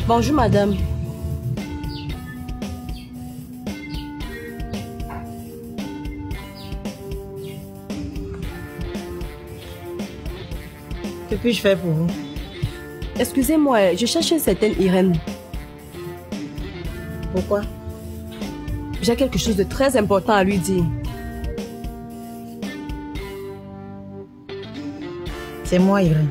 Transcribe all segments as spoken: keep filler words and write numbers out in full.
Bonjour, madame. Que puis-je faire pour vous? Excusez-moi, je cherche une certaine Irène. Pourquoi? J'ai quelque chose de très important à lui dire. C'est moi, Irène.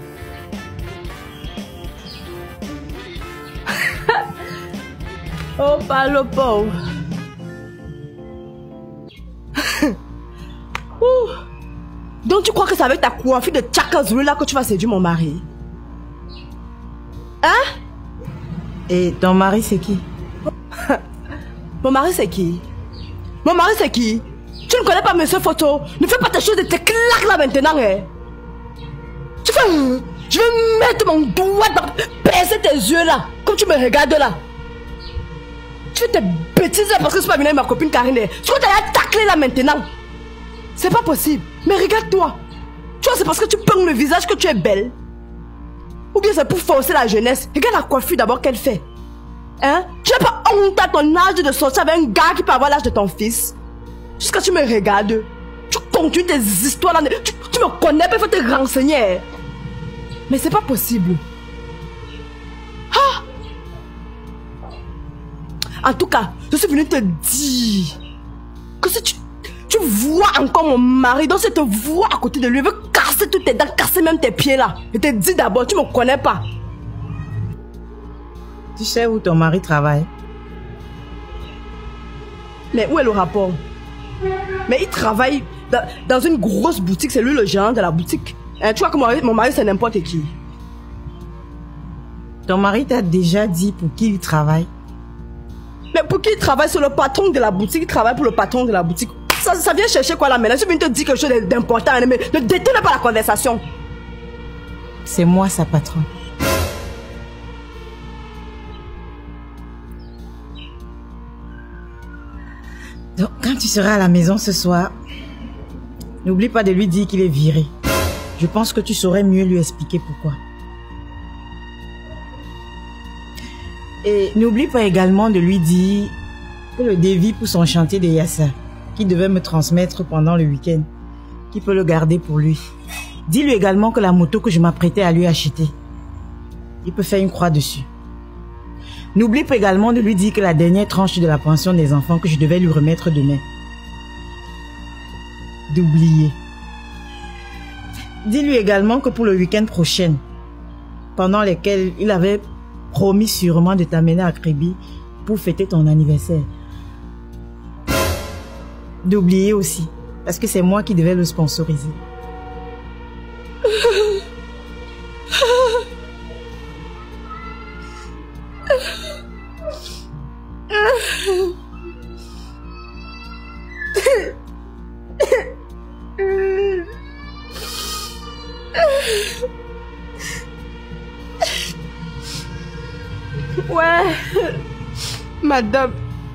Oh, pas le pauvre. Donc tu crois que c'est avec ta coiffure de Tchakazulu là que tu vas séduire mon mari? Hein? Et ton mari c'est qui? Mon mari c'est qui? Mon mari c'est qui? Tu ne connais pas monsieur Photo? Ne fais pas tes choses de tes claques là maintenant, hein? Tu fais... Je vais mettre mon doigt dans... Percer tes yeux là, comme tu me regardes là. Tu fais tes bêtises là parce que je suis pas venue avec ma copine Karine. Tu crois que tu allais tacler là maintenant? C'est pas possible. Mais regarde-toi. Tu vois, c'est parce que tu peins le visage que tu es belle. Ou bien c'est pour forcer la jeunesse. Regarde la coiffure d'abord qu'elle fait. Hein? Tu n'as pas honte à ton âge de sortir avec un gars qui peut avoir l'âge de ton fils? Jusqu'à ce que tu me regardes. Tu continues tes histoires là. Tu, tu me connais pas, il faut te renseigner. Mais c'est pas possible. Ah! En tout cas, je suis venue te dire que si tu, tu vois encore mon mari, donc si tu te vois à côté de lui, il veut casser toutes tes dents, casser même tes pieds là. Je te dis d'abord, tu me connais pas. Tu sais où ton mari travaille? Mais où est le rapport? Mais il travaille dans, dans une grosse boutique, c'est lui le gérant de la boutique. Hein, tu vois que mon mari, mon mari c'est n'importe qui. Ton mari t'a déjà dit pour qui il travaille? Mais pour qui il travaille? C'est le patron de la boutique, il travaille pour le patron de la boutique. Ça, ça vient chercher quoi là maintenant? Je viens te dire quelque chose d'important, mais ne détourne pas la conversation. C'est moi sa patronne. Donc, quand tu seras à la maison ce soir, n'oublie pas de lui dire qu'il est viré. Je pense que tu saurais mieux lui expliquer pourquoi. Et n'oublie pas également de lui dire que le devis pour son chantier de Yassa, qu'il devait me transmettre pendant le week-end, qu'il peut le garder pour lui. Dis-lui également que la moto que je m'apprêtais à lui acheter, il peut faire une croix dessus. N'oublie pas également de lui dire que la dernière tranche de la pension des enfants que je devais lui remettre demain. D'oublier. Dis-lui également que pour le week-end prochain, pendant lequel il avait promis sûrement de t'amener à Kribi pour fêter ton anniversaire. D'oublier aussi, parce que c'est moi qui devais le sponsoriser. Ouais, madame,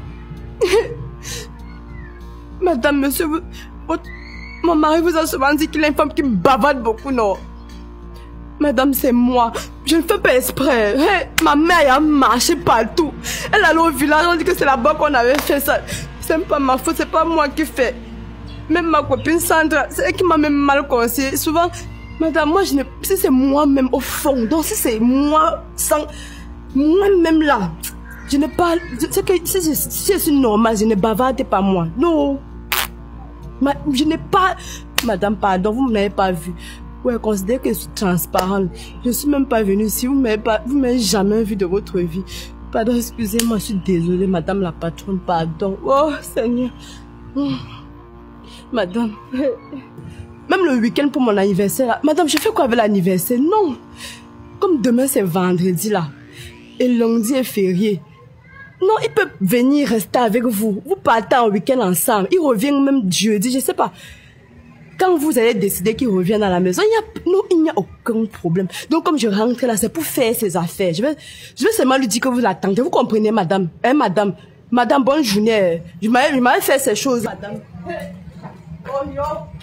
madame, monsieur, vous, votre, mon mari vous a souvent dit qu'il est une femme qui bavarde beaucoup, non? Madame, c'est moi. Je ne fais pas exprès. Hey, ma mère a marché partout. Elle allait au village, on dit que c'est là-bas qu'on avait fait ça. C'est pas ma faute, c'est pas moi qui fais. Même ma copine Sandra, c'est elle qui m'a même mal conseillé. Souvent, madame, moi, je ne, si c'est moi-même au fond, donc si c'est moi sans, moi-même là, je ne parle, c'est que si je, si je suis normale, je ne bavarde pas moi. Non. Ma, je n'ai pas, madame, pardon, vous ne m'avez pas vu. Ouais, considérez que je suis transparente. Je ne suis même pas venue ici. Vous ne m'avez pas, vous m'avez jamais vu de votre vie. Pardon, excusez-moi, je suis désolée, madame la patronne, pardon. Oh, Seigneur. Oh. Madame. Même le week-end pour mon anniversaire, là. Madame, je fais quoi avec l'anniversaire? Non. Comme demain, c'est vendredi, là. Et lundi est férié. Non, il peut venir rester avec vous. Vous partez en week-end ensemble. Il revient même jeudi, je sais pas. Quand vous allez décider qu'il revienne à la maison, il y a, non, il n'y a aucun problème. Donc, comme je rentre là, c'est pour faire ses affaires. Je vais, je vais seulement lui dire que vous l'attendez. Vous comprenez, madame? Hein, madame? Madame, bonne journée. Je m'avais fait ces choses, madame. Oh, yo.